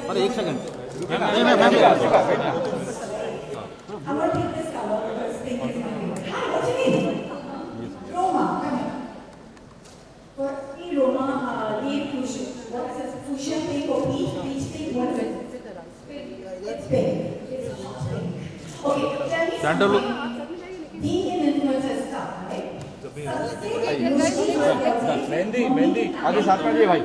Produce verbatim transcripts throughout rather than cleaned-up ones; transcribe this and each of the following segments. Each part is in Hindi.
अरे एक सेकंड मेहंदी मेहंदी आगे साथ में भाई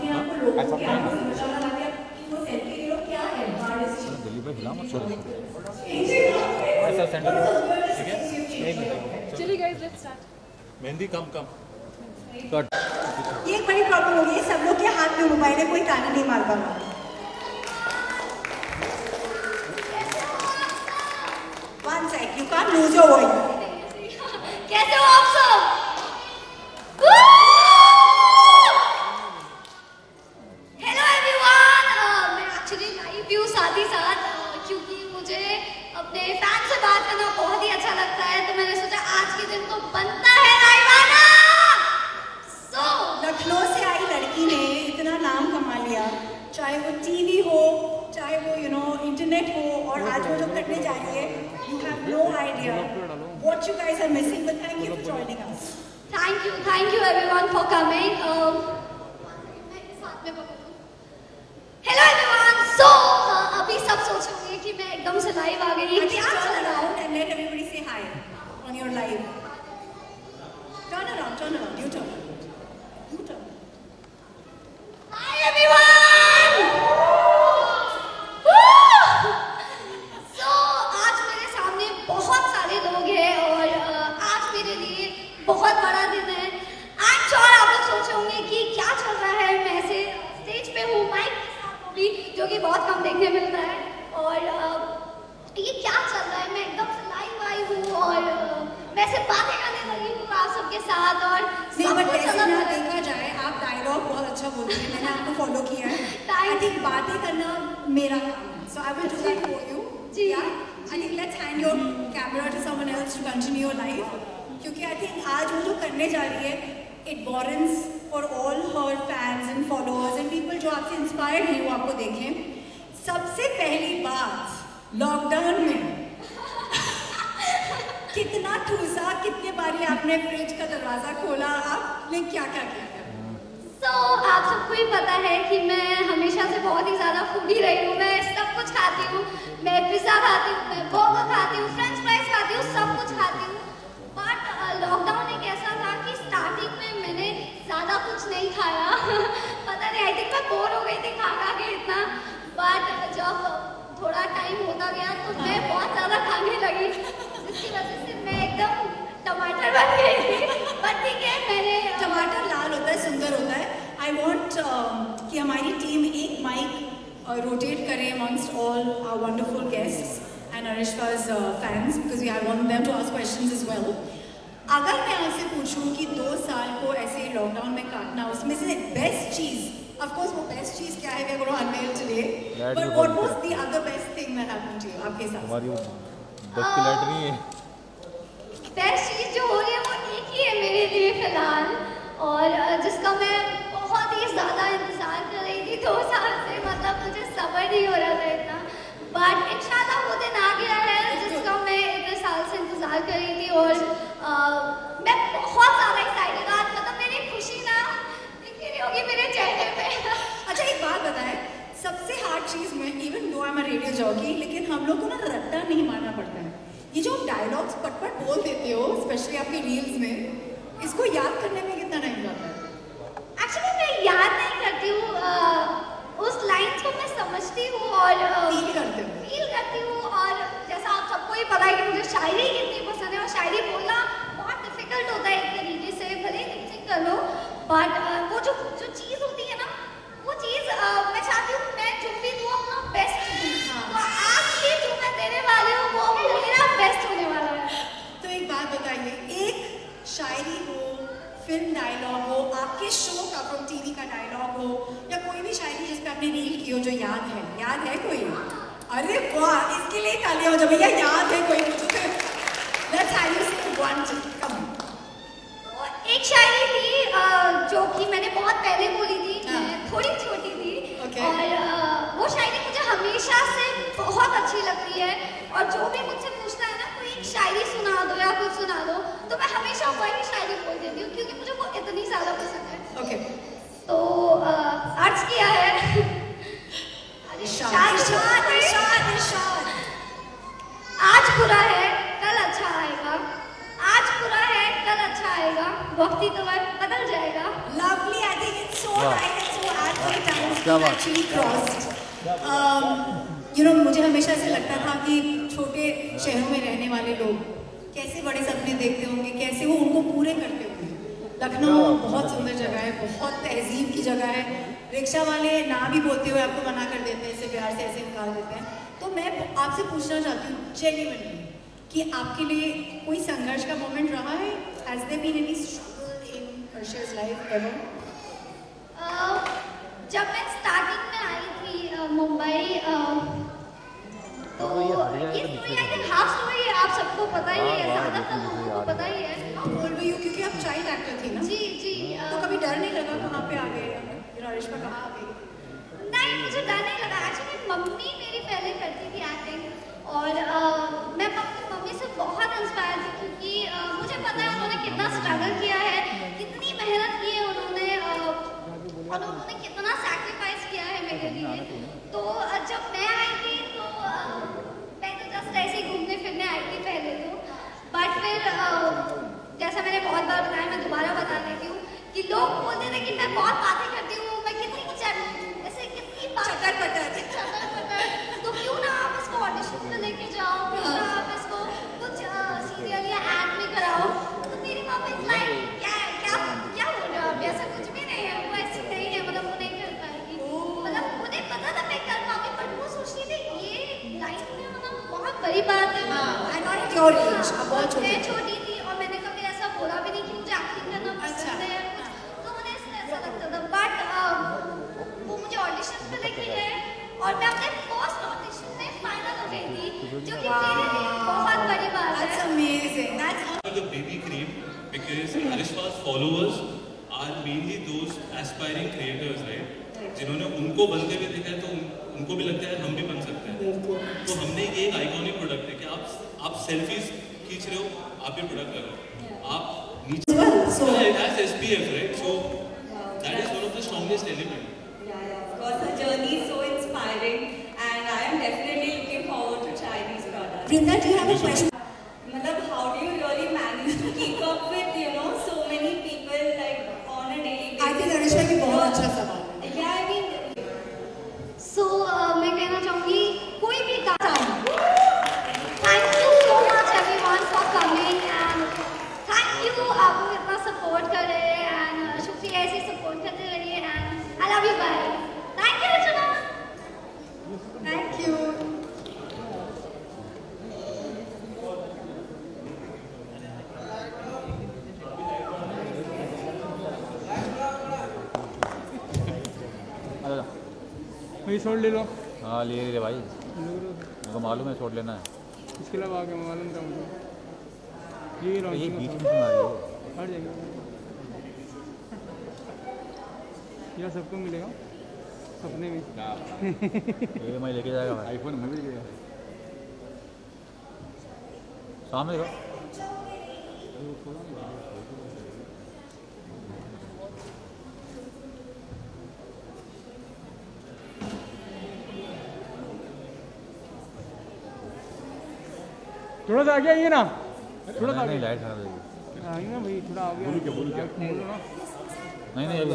दिल्ली भाई हिला मत छोड़ो ऐसा सेंटर ठीक है चलिए गाइस लेट्स स्टार्ट मेहंदी कम कम कट ये एक बड़ी प्रॉब्लम हो गई है सब लोग के हाथ में मोबाइल है कोई ताना नहीं मार पाता one sec you can't lose your voice कैसे हो आप सब हेलो एवरीवन मैं एक्चुअली लाइव व्यू साथ ही साथ क्योंकि मुझे अपने फैन से बात करना बहुत ही अच्छा लगता है तो मैंने सोचा आज के दिन तो बनता है लाइव आना सो लखनऊ से आई लड़की ने इतना नाम कमा लिया चाहे वो टीवी हो चाहे वो यू नो इंटरनेट हो और आज वो जो करने जा रही है you have no idea what you guys are missing but thank you for joining us thank you thank you everyone for coming hello everyone so अभी सब सोच होंगे कि मैं एकदम से लाइव आ गई क्या चल रहा है and let everybody say hi on your live turn around turn around you turn you turn hi everyone so आज मेरे सामने बहुत सारे लोग हैं और आज मेरे लिए बहुत बड़ा दिन है I'm sure आप लोग सोच होंगे कि क्या चल रहा है मैं ऐसे स्टेज पे हूँ माइक के साथ भी जो कि बहुत कम देखने मिलता है और ये क्या चल रहा है मैं एकदम से लाइव आई हूँ और मैं सिर्फ बातें करने लगी हूँ आप सबके साथ और नहीं बट ऐसे ना देखा जाए आप डायलॉग बहुत अच्छा बोलते हैं मैंने आपको फॉलो किया है आई थिंक बातें करना मेरा काम है so I will do that for you जी I think let's hand your camera to someone else to continue your life क्योंकि आई थिंक आज वो जो करने जा रही है it warrants for all her fans and followers and people जो आपसे इंस्पायर्ड हैं वो आपको देखें सबसे पहली बात लॉकडाउन में कितना ठूसा कितने बारी आपने फ्रिज का दरवाजा खोला आपने क्या क्या किया तो so, आप सबको ही पता है कि मैं हमेशा से बहुत ही ज़्यादा फूडी रही हूँ मैं सब कुछ खाती हूँ मैं पिज़्ज़ा खाती हूँ मैं बर्गर खाती हूँ फ्रेंच फ्राइज खाती हूँ सब कुछ खाती हूँ बट लॉकडाउन एक ऐसा था कि स्टार्टिंग में मैंने ज़्यादा कुछ नहीं खाया पता नहीं आई थिंक मैं बोर हो गई थी खा खा के इतना बट जब थोड़ा टाइम होता गया तो मैं बहुत ज़्यादा खाने लगी जिसकी वजह से मैं एकदम टमाटर बन गई थी बट ठीक है मैंने टमाटर लाल होता है सुंदर होता है आई वॉन्ट uh, कि हमारी टीम एक माइक रोटेट करे amongst all our wonderful guests and Arisha's fans because we I want them to ask questions as well अगर मैं आपसे पूछूं कि दो साल को ऐसे लॉकडाउन में काटना उसमें से बेस्ट चीज़ Of course, वो best चीज़ क्या है? We're going to unveil today. But what was the other best thing that happened to you? आपके साथ? हमारी वो बस की लाइट नहीं है. Best चीज़ जो हो रही है वो एक ही है मेरे लिए फिलहाल और जिसका मैं बहुत ही ज़्यादा इंतज़ार कर रही थी दो साल से मतलब मुझे सब्र नहीं हो रहा था इतना. But इंशाल्लाह वो दिन आ गया है जिसका मैं इतने साल से इंतज़ार कर रही थी और मैं बहुत ज़्यादा एक्साइटेड आज मतलब मेरी खुशी ना होगी मेरे चेहरे पे. अच्छा एक बात बताएं सबसे हार्ड चीज़ में even though I am a radio jockey लेकिन हम लोग को ना रट्टा नहीं मारना पड़ता है ये जो डायलॉग्स पट-पट बोल देते हो स्पेशली आपके रील्स में इसको याद करने में कितना टाइम जाता है? एक्चुअली मैं याद नहीं करती हूँ उस लाइन्स को मैं समझती हूँ और फील करती हूँ फील करती हूँ और जैसा आप सबको ही पता है कि मुझे शायरी कितनी पसंद है और शायरी बोलना बहुत डिफिकल्ट होता है एक तरीके से भले ही लिप सिंक कर लो बट uh, वो जो जो चीज़ होती है ना वो चीज़ uh, मैं चाहती हूँ मैं जो भी दूँ अपना बेस्ट दूँ तो आज ये जो मैं देने वाली हूँ वो मेरा बेस्ट होने वाला है. तो एक बात बताइए एक शायरी हो फिल्म डायलॉग हो आपके शो का फ्रॉम टीवी का डायलॉग हो या कोई भी शायरी जिस पे आपने रील की हो जो याद है याद है कोई? अरे वाह इसके लिए तालियां हो जाओ भैया याद है कोई मुझे लेट्स हैव यू से वन कम एक शायरी थी जो कि मैंने बहुत पहले बोली थी मैं थोड़ी छोटी थी okay. और वो शायरी हमेशा से बहुत अच्छी लगती है और जो भी मुझसे पूछता है ना कोई एक शायरी सुना दो या कुछ सुना दो तो मैं हमेशा वही शायरी बोल देती हूँ क्योंकि मुझे वो इतनी ज़्यादा पसंद है। Okay okay. तो अर्ज किया है आज बुरा है कल अच्छा आएगा, आज बुरा है कल अच्छा आएगा, वक्ती तो बदल जाएगा। Lovely, I think it's so right and so at my times we've actually crossed. Um, you know, मुझे हमेशा ऐसे लगता था कि छोटे शहरों में रहने वाले लोग कैसे बड़े सपने देखते होंगे, कैसे वो उनको पूरे करते होंगे। लखनऊ बहुत सुंदर जगह है, बहुत तहजीब की जगह है। रिक्शा वाले ना भी बोलते हुए आपको मना कर देते हैं, ऐसे प्यार से ऐसे निकाल देते हैं। तो मैं आपसे पूछना चाहती हूँ जेन्युइनली कि आपके लिए कोई संघर्ष का मोमेंट रहा है? Has there been any struggle in Harsha's life ever? uh, जब मैं स्टार्टिंग में आई थी मुंबई uh, तो ये story I think half story आप सबको पता ही है, ज़्यादातर लोगों को पता ही है। आप बोल रही हो क्योंकि आप चाइल्ड एक्टर थी ना? जी जी। तो कभी डर नहीं लगा कहाँ पे आ गए, रिश्मा कहाँ आ गई? नहीं, मुझे डर नहीं लगा। एक्चुअली मम्मी मेरी पहले करती थी एक्टिंग और uh, मैं अपनी मम्मी से बहुत इंस्पायर थी क्योंकि uh, मुझे पता है उन्होंने कितना स्ट्रगल किया है, कितनी मेहनत की है उन्होंने uh, और उन्होंने कितना सैक्रिफाइस किया है मेरे लिए। तो uh, जब मैं आई थी तो uh, मैं तो जस्ट ऐसे ही घूमने फिरने आई थी पहले तो, बट फिर uh, जैसा मैंने बहुत बार बताया, मैं दोबारा बता देती हूँ कि लोग बोलते थे कि मैं बहुत बातें करती हूँ, मैं कितनी ऐसे कितनी चटर पटर चटर पटर, तो क्यों ना आप इसको ऑडिशन में लेके जाओ, क्यों ना आप इसको कुछ सीरियल या एड में कराओ। तो मेरी मम्मी लाइक क्या क्या क्या बोल रहे हो आप, ऐसा कुछ भी नहीं है, वो ऐसी नहीं है, मतलब वो नहीं कर पाएगी। मतलब मुझे पता था मैं कर पाऊंगी, बट वो सोचती थी ये लाइफ में मतलब बहुत बड़ी बात है। मैं छोटी थी और मैंने कभी ऐसा बोला भी नहीं कि मुझे एक्टिंग करना पसंद है, तो मुझे ऐसा लगता था। बट वो मुझे ऑडिशन पे लेके गए और मैं अपने फर्स्ट ऑडिशन में फाइनल हो गई थी, जो कि मेरे लिए बहुत बड़ी बात है। That's amazing. That's the baby cream because Arishma's followers are mainly those aspiring creators, right? जिन्होंने उनको बनते हुए देखा है तो उन, उनको भी लगता है हम भी बन सकते हैं। तो हमने ये एक आइकॉनिक प्रोडक्ट है कि आप आप सेल्फीज खींच रहे हो, आप भी प्रोडक्ट लगाओ, आप नीचे it has S P F, right? So that is one of the strongest elements. Yeah, yeah, of course, her journey is so inspiring, and I am definitely looking forward to try these products. Vrinda, do you have a question? Matlab, how do you really manage to keep up with, you know, so many people like on a daily basis? I think Arishma की बहुत अच्छा सवाल है। Yeah, I mean. So uh, मैं कहना चाहूँगी कोई भी काम। Thank you so much everyone for coming and thank you आप लोग इतना support कर रहे हैं and शुक्रिया ऐसे support करते रहिए and I love you guys. Thank you Rachana. Thank you. भाई शॉट ले लो। हाँ ले ले भाई, मेरे को मालूम है शॉट लेना है। इसके अलावा आगे मालूम था मुझे। ये ये बीच में सुना रही है, हट जाएगा यार, सबको मिलेगा सपने में। ये मैं लेके जाएगा भाई, आईफोन में भी लेके जाएगा। सामने देखो। थोड़ा सा आगे आइए ना, थोड़ा सा नहीं लाइट खराब है आइए ना भाई, थोड़ा आगे बोलो क्या बोलो क्या नहीं नहीं अभी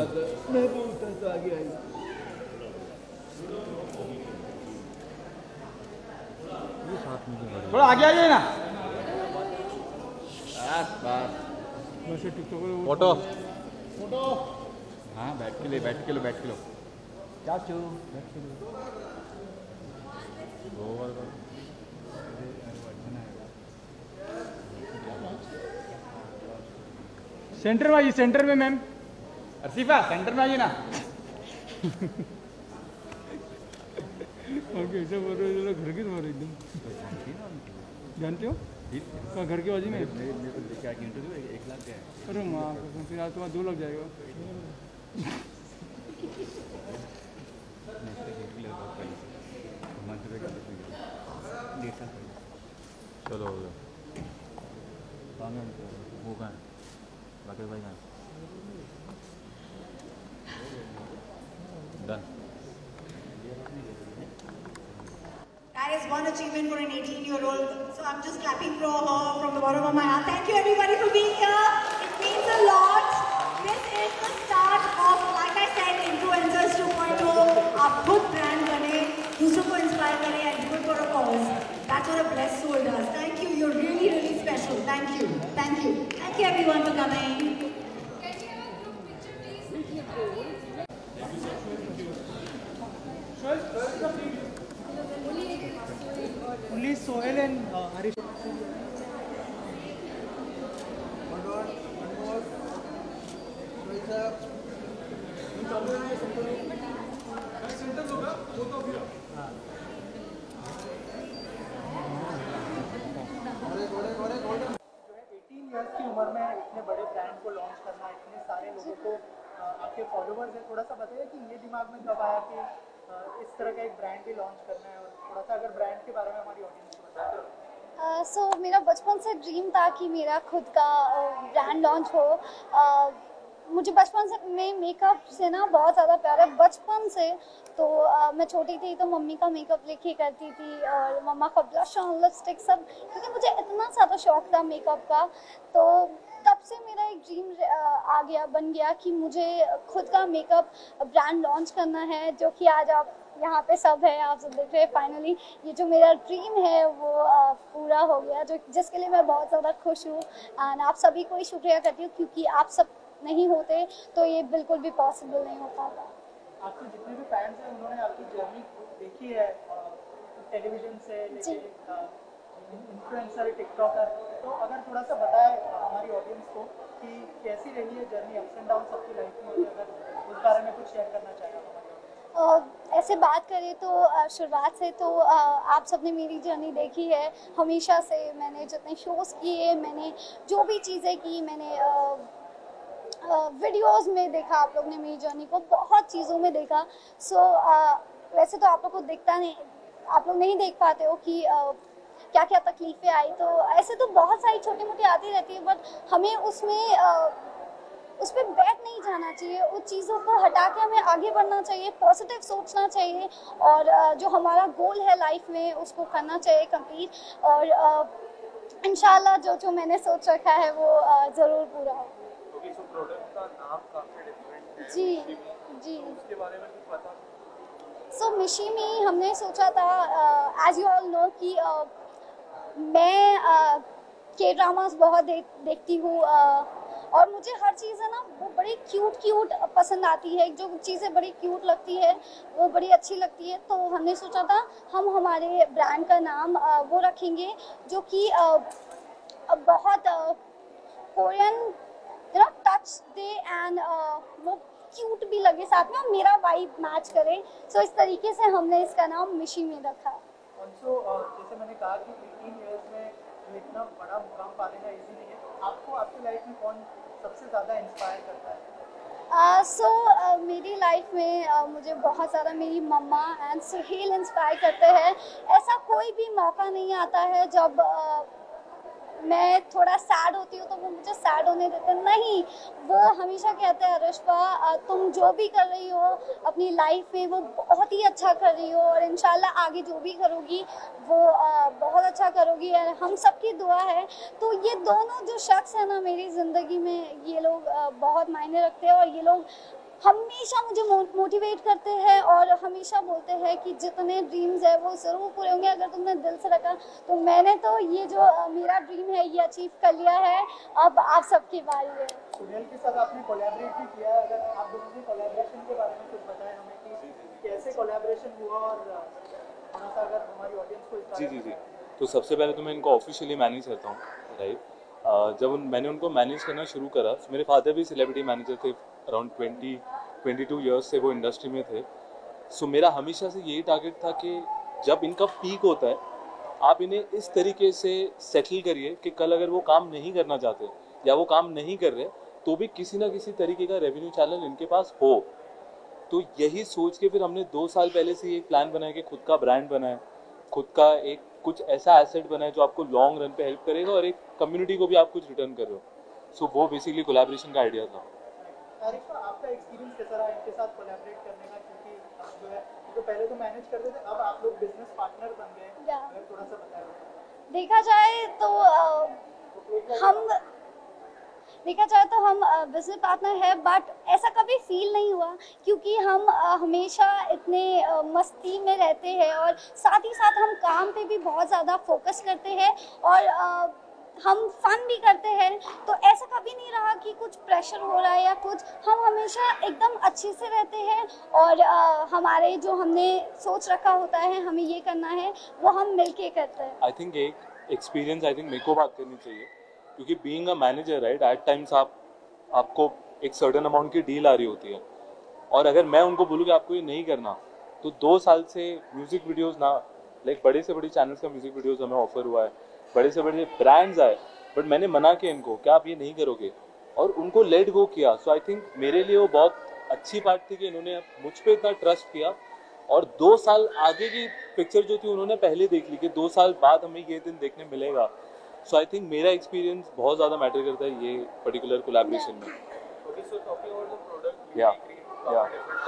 थोड़ा आगे आइए ना। बस टिकटॉक फोटो फोटो हाँ बैठ के ले बैठ के लो बैठ के लो चाचू बैठ के लो। दो बार सेंटर में आइए, सेंटर में मैम। अर्सीफा सेंटर में आइए ना। और कैसे बोल रहे हो, घर की बोल रहे एकदम जानते हो क्या घर की बाजी में? एक लाख का है। अरे माँ फिर आज तुम्हारा दो लग जाएगा। चलो हो गया। कहाँ गए वो कहाँ है राकेश भाई कहाँ done. That is one achievement for an eighteen-year-old. So I'm just clapping for her from the bottom of my heart. Thank you everybody for being here. It means a lot. This is the start of, like I said, Influencers two point oh. आप खुद brand बने, दूसरों को inspire करें and do it for a cause. That's what a blessed soul does. Thank you. You're really, really special. Thank you. Thank you. Thank you everyone for coming. Only Sohail and uh, Harish. eighteen years की उम्र में इतने बड़े ब्रांड को लॉन्च करना, इतने सारे लोगों को आपके फॉलोवर्स हैं, थोड़ा सा बताइए कि ये दिमाग में कब आया कि इस तरह का एक ब्रांड भी लॉन्च करना है, और थोड़ा सा अगर ब्रांड के बारे में हमारी ऑडियंस को बताएं। सो uh, so, मेरा बचपन से ड्रीम था कि मेरा खुद का ब्रांड लॉन्च हो। uh, मुझे बचपन से में मेकअप से ना बहुत ज़्यादा प्यार है, बचपन से। तो uh, मैं छोटी थी तो मम्मी का मेकअप लेके करती थी और मम्मा का ब्लश और लिपस्टिक सब, क्योंकि मुझे इतना ज़्यादा शौक था मेकअप का। तो तब से मेरा एक ड्रीम आ गया बन गया कि मुझे खुद का मेकअप ब्रांड लॉन्च करना है, जो कि आज आप यहाँ पे सब है, आप सब देख रहे हैं। फाइनली ये जो मेरा ड्रीम है वो आ, पूरा हो गया, जो जिसके लिए मैं बहुत ज़्यादा खुश हूँ। एंड आप सभी को ही शुक्रिया करती हूँ, क्योंकि आप सब नहीं होते तो ये बिल्कुल भी पॉसिबल नहीं हो पाता। आपके जितने भी फैंस हैं उन्होंने आपकी जर्नी देखी है, टेलीविजन से लेके इन्फ्लुएंसर, टिकटॉकर, तो अगर थोड़ा सा बताएं हमारी ऑडियंस को कि कैसी रही है जर्नी, अप्स एंड डाउन सबकी लाइफ में, अगर उस बारे में कुछ शेयर करना चाहें आप हमारी ऑडियंस। ऐसे बात करें तो शुरुआत से तो आप सबने मेरी जर्नी देखी है, हमेशा से मैंने जितने शोज़ किए, मैंने जो भी चीज़ें की, मैंने वीडियोस में देखा, आप लोग ने मेरी जर्नी को बहुत चीज़ों में देखा। सो so, वैसे तो आप लोग को दिखता नहीं, आप लोग नहीं देख पाते हो कि uh, क्या क्या तकलीफ़ें आई। तो ऐसे तो बहुत सारी छोटी मोटी आती रहती है, बट हमें उसमें uh, उस पर बैठ नहीं जाना चाहिए, उस चीज़ों को हटा के हमें आगे बढ़ना चाहिए, पॉजिटिव सोचना चाहिए, और uh, जो हमारा गोल है लाइफ में उसको करना चाहिए कंप्लीट। और uh, इंशाल्लाह जो जो मैंने सोच रखा है वो uh, ज़रूर पूरा हो। तो प्रोडक्ट का नाम काफी डिफरेंट है, जी जी, उसके बारे में कुछ पता? सो so, मिशी में हमने सोचा था, एज यू ऑल नो कि uh, मैं के ड्रामास बहुत देख देखती हूँ, uh, और मुझे हर चीज़ है ना वो बड़ी क्यूट क्यूट पसंद आती है, जो चीज़ें बड़ी क्यूट लगती है वो बड़ी अच्छी लगती है। तो हमने सोचा था हम हमारे ब्रांड का नाम uh, वो रखेंगे जो कि uh, बहुत कोरियन यू नो टच दे एंड वो क्यूट भी लगे, साथ में मेरा वाइब मैच करे। सो so, इस तरीके से हमने इसका नाम मिशी में रखा। ऑल्सो जैसे मैंने कहा कि एटीन इयर्स में इतना बड़ा मुकाम पा लेना इजी नहीं है, आपको आपकी लाइफ में कौन सबसे ज़्यादा इंस्पायर करता है? सो uh, so, uh, मेरी लाइफ में uh, मुझे बहुत ज़्यादा मेरी मम्मा एंड सुहेल इंस्पायर करते हैं। ऐसा कोई भी मौका नहीं आता है जब uh, मैं थोड़ा सैड होती हूँ तो वो मुझे सैड होने देते नहीं, वो हमेशा कहते हैं अरुष्पा तुम जो भी कर रही हो अपनी लाइफ में वो बहुत ही अच्छा कर रही हो, और इंशाल्लाह आगे जो भी करोगी वो आ, बहुत अच्छा करोगी, और हम सबकी दुआ है। तो ये दोनों जो शख्स हैं ना मेरी ज़िंदगी में, ये लोग आ, बहुत मायने रखते हैं, और ये लोग हमेशा मुझे मोटिवेट करते हैं और हमेशा बोलते हैं कि जितने ड्रीम्स है वो ज़रूर पूरे होंगे अगर तुमने दिल से रखा। तो मैंने तो ये जो मेरा ड्रीम है ये अचीव कर लिया है, अब आप सबकी बारी है। सुहेल के साथ आपने कोलैबोरेट भी किया, अगर आप दोनों के कोलैबोरेशन के बारे में कुछ बताएं हमें कि कैसे कोलैबोरेशन हुआ, और थोड़ा सा अगर हमारी ऑडियंस को। जी जी जी तो सबसे पहले तो मैं इनको ऑफिशियली मैनेज करता हूँ, राइट। जब उन, मैंने उनको मैनेज करना शुरू करा, मेरे फादर भी सेलिब्रिटी मैनेजर थे, around twenty twenty two years से वो इंडस्ट्री में थे। सो मेरा हमेशा से यही टारगेट था कि जब इनका पीक होता है आप इन्हें इस तरीके से सेटल करिए कि कल अगर वो काम नहीं करना चाहते या वो काम नहीं कर रहे तो भी किसी ना किसी तरीके का रेवेन्यू चैनल इनके पास हो। तो यही सोच के फिर हमने दो साल पहले से ये प्लान बनाया कि खुद का ब्रांड बनाए, खुद का एक कुछ ऐसा एसेट बनाए जो आपको लॉन्ग रन पे हेल्प करेगा और एक कम्युनिटी को भी आप कुछ रिटर्न कर रहे हो. सो so, वो बेसिकली कोलैबोरेशन का आइडिया था. आरिफ, आपका एक्सपीरियंस कैसा रहा इनके साथ कोलैबोरेट करने का, क्योंकि आप जो है तो पहले तो मैनेज करते थे, अब आप लोग बिजनेस पार्टनर बन गए, अगर थोड़ा सा बताएं. देखा जाए तो आ, हम देखा जाए तो हम बिजनेस पार्टनर है, बट ऐसा कभी फील नहीं हुआ क्योंकि हम आ, हमेशा इतने आ, मस्ती में रहते हैं और साथ ही साथ हम काम पे भी बहुत ज़्यादा फोकस करते हैं और आ, हम फन भी करते हैं. तो ऐसा कभी नहीं रहा कि कुछ प्रेशर हो रहा है या कुछ. हम हमेशा एकदम अच्छे से रहते हैं और आ, हमारे जो हमने सोच रखा होता है हमें ये करना है वो हम मिलके करते हैं. आई थिंक एक एक्सपीरियंस आई थिंक मेरे को बात करनी चाहिए क्योंकि being a manager right at times आप आपको एक सर्टेन अमाउंट की डील आ रही होती है और अगर मैं उनको बोलूँ कि आपको ये नहीं करना तो दो साल से म्यूजिक वीडियोस ना लाइक बड़े से बड़ी चैनल्स का म्यूजिक वीडियोस हमें ऑफर हुआ है, बड़े से बड़े ब्रांड्स आए, बट मैंने मना किया इनको क्या आप ये नहीं करोगे और उनको लेट गो किया. सो आई थिंक मेरे लिए वो बहुत अच्छी बात थी कि इन्होंने मुझ पर इतना ट्रस्ट किया और दो साल आगे की पिक्चर जो थी उन्होंने पहले देख ली कि दो साल बाद हमें ये दिन देखने मिलेगा. सो आई थिंक मेरा एक्सपीरियंस बहुत ज़्यादा मैटर करता है ये पर्टिकुलर कोलैबोरेशन में. या या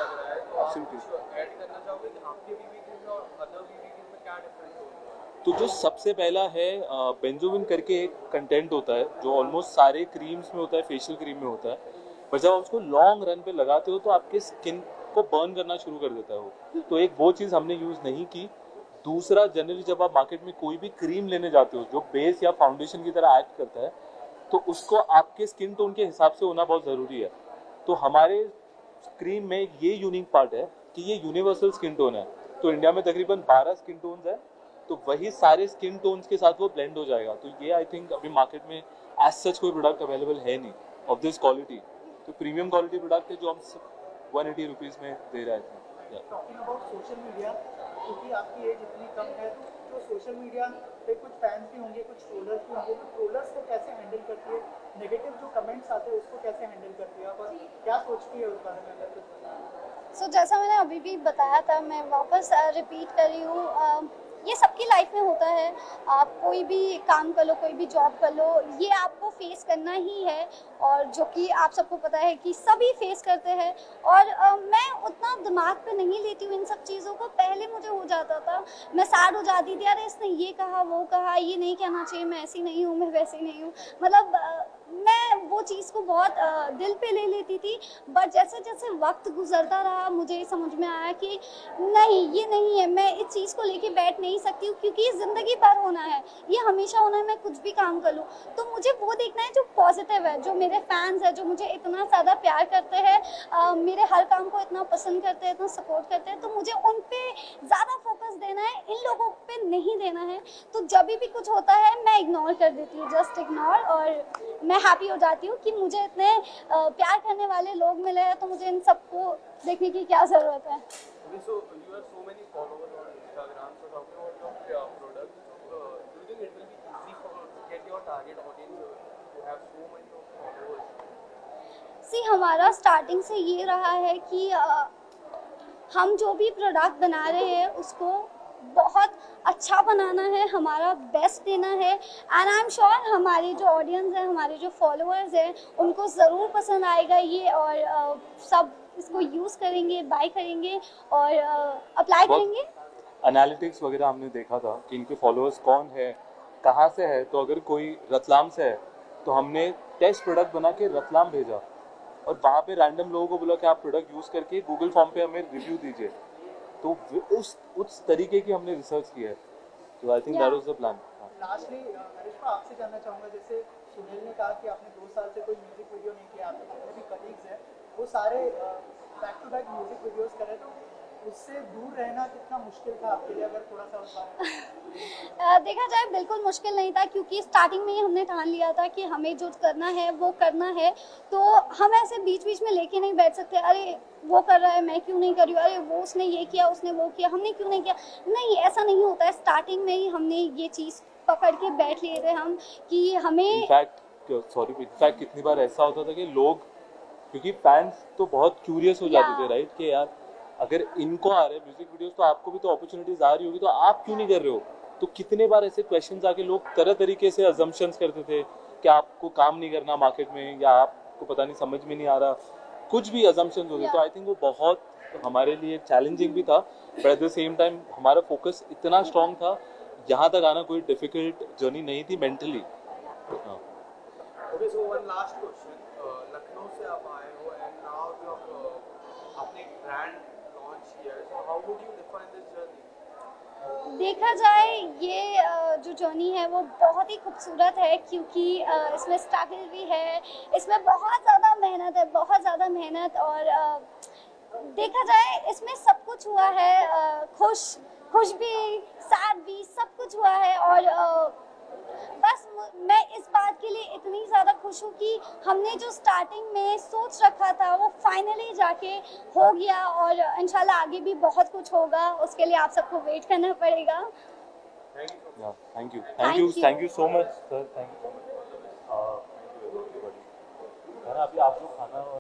तो जो सबसे पहला है बेंजोविन करके एक कंटेंट होता है जो ऑलमोस्ट सारे क्रीम्स में होता है, फेशियल क्रीम में होता है, पर जब आप उसको लॉन्ग रन पे लगाते हो तो आपके स्किन को बर्न करना शुरू कर देता है वो. तो एक वो चीज़ हमने यूज़ नहीं की. दूसरा, जनरली जब आप मार्केट में कोई भी क्रीम लेने जाते हो जो बेस या फाउंडेशन की तरह एक्ट करता है तो उसको आपके स्किन टोन के हिसाब से होना बहुत ज़रूरी है. तो हमारे क्रीम में ये यूनिक पार्ट है कि ये यूनिवर्सल स्किन टोन है. तो इंडिया में तकरीबन बारह स्किन टोन्स है तो वही सारे स्किन टोन्स के साथ वो ब्लेंड हो जाएगा. तो ये आई थिंक अभी मार्केट में एज सच कोई प्रोडक्ट अवेलेबल है नहीं ऑफ दिस क्वालिटी. तो प्रीमियम क्वालिटी प्रोडक्ट है जो हम वन एटी रुपीज़ में दे रहे थे. टॉकिंग अबाउट सोशल मीडिया, क्योंकि आपकी एज इतनी कम है तो सोशल मीडिया पे कुछ फैंस भी होंगे, कुछ ट्रोलर्स भी होंगे, तो ट्रोलर्स को कैसे हैंडल करती है, नेगेटिव जो कमेंट्स आते हैं उसको कैसे हैंडल करती है और क्या सोचती है उस बारे में, अगर कुछ बताएं. सो so, जैसा मैंने अभी भी बताया था, मैं वापस रिपीट कर रही हूँ, ये सबकी लाइफ में होता है. आप कोई भी काम कर लो, कोई भी जॉब कर लो, ये आपको फेस करना ही है और जो कि आप सबको पता है कि सभी फेस करते हैं. और आ, मैं उतना दिमाग पे नहीं लेती हूँ इन सब चीज़ों को. पहले मुझे हो जाता था, मैं सैड हो जाती थी, अरे इसने ये कहा वो कहा, ये नहीं कहना चाहिए, मैं ऐसी नहीं हूँ, मैं वैसी नहीं हूँ. मतलब आ, मैं वो चीज़ को बहुत आ, दिल पे ले लेती थी. बट जैसे जैसे वक्त गुजरता रहा मुझे ये समझ में आया कि नहीं, ये नहीं है, मैं इस चीज़ को लेके बैठ नहीं सकती हूँ क्योंकि ज़िंदगी भर होना है, ये हमेशा होना है. मैं कुछ भी काम कर लूँ तो मुझे वो देखना है जो पॉजिटिव है, जो मेरे फैंस हैं, जो मुझे इतना ज़्यादा प्यार करते हैं, मेरे हर काम को इतना पसंद करते हैं, इतना सपोर्ट करते हैं. तो मुझे उन पर ज़्यादा फोकस देना है, इन लोगों पे नहीं देना है. तो जब भी कुछ होता है मैं इग्नोर कर देती हूँ, जस्ट इग्नोर. और मैं हैप्पी हो जाती हूँ कि मुझे इतने प्यार करने वाले लोग मिले हैं, तो मुझे इन सबको देखने की क्या ज़रूरत है. So you have so many followers on Instagram. So talking about your product, uh, do you think it will be easy for get your target audience to have so many followers? सी हमारा स्टार्टिंग से ये रहा है कि uh, हम जो भी प्रोडक्ट बना रहे हैं उसको बहुत अच्छा बनाना है, हमारा बेस्ट देना है. एंड आई एम श्योर हमारे जो ऑडियंस है, हमारे जो फॉलोअर्स हैं, उनको ज़रूर पसंद आएगा ये और uh, सब इसको यूज़ करेंगे, बाय करेंगे और अप्लाई uh, करेंगे. एनालिटिक्स वगैरह हमने देखा था कि इनके फॉलोअर्स कौन है, कहाँ से है. तो अगर कोई रतलाम से है तो हमने टेस्ट प्रोडक्ट बना के रतलाम भेजा और वहाँ पे रैंडम लोगों को बोला कि आप प्रोडक्ट यूज़ करके गूगल फॉर्म पे हमें रिव्यू दीजिए. तो उस उस तरीके की हमने रिसर्च की है. तो I think that was the plan. Lastly Arisha, आपसे जानना चाहूँगा, जैसे सुनील ने कहा कि आपने दो साल से कोई म्यूजिक वीडियो नहीं किया, आपके जितने भी कलीग्स हैं वो सारे back to back music videos कर रहे, तो उससे दूर रहना कितना मुश्किल था आपके लिए, अगर थोड़ा सा उस बारे में. देखा जाए बिल्कुल मुश्किल नहीं था क्योंकि स्टार्टिंग में ही हमने ठान लिया था कि हमें जो करना है वो करना है. तो हम ऐसे बीच बीच में लेके नहीं बैठ सकते, अरे वो कर रहा है मैं क्यों नहीं कर रही हूँ, अरे वो उसने ये किया, उसने वो किया, हमने क्यों नहीं किया. नहीं, ऐसा नहीं होता है. स्टार्टिंग में ही हमने ये चीज़ पकड़ के बैठ लिए थे हम कि हमें इनफैक्ट सॉरी इनफैक्ट कितनी बार ऐसा होता था कि लोग, क्योंकि फैंस तो बहुत क्यूरियस हो जाते थे राइट, कि यार अगर इनको आ रहे हैं म्यूजिक वीडियोस तो आपको भी तो अपॉर्चुनिटीज आ रही होगी, तो आप क्यों नहीं कर रहे हो? तो कितने बार ऐसे क्वेश्चंस आके लोग तरह तरीके से अजम्पशंस करते थे कि आपको काम नहीं करना मार्केट में, या आपको पता नहीं समझ में नहीं आ रहा, कुछ भी अजम्पशंस होते। तो आई थिंक वो बहुत हमारे लिए चैलेंजिंग भी था, but at the same time हमारा फोकस इतना स्ट्रांग था, यहाँ तक आना कोई डिफिकल्ट जर्नी नहीं थी मेंटली। हाँ। Okay, so one last question. Uh, Lucknow से आप आए हो and now you have uh, आपने एक brand launch किया है. So how would you define this journey? देखा जाए ये अ, जो जर्नी है वो बहुत ही खूबसूरत है, क्योंकि अ, इसमें स्ट्रगल भी है, इसमें बहुत ज़्यादा मेहनत है, बहुत ज़्यादा मेहनत। और अ, देखा जाए इसमें सब कुछ हुआ है, अ, खुश खुश भी, सैड भी, सब कुछ हुआ है। और अ, बस मु- मैं इस बात के लिए इतनी ज़्यादा खुश हूँ कि हमने जो स्टार्टिंग में सोच रखा था वो फाइनली जाके हो गया, और इंशाल्लाह आगे भी बहुत कुछ होगा, उसके लिए आप सबको वेट करना पड़ेगा। Thank you thank you Thank you. Thank you so much sir, thank you so much. अभी आप लोग खाना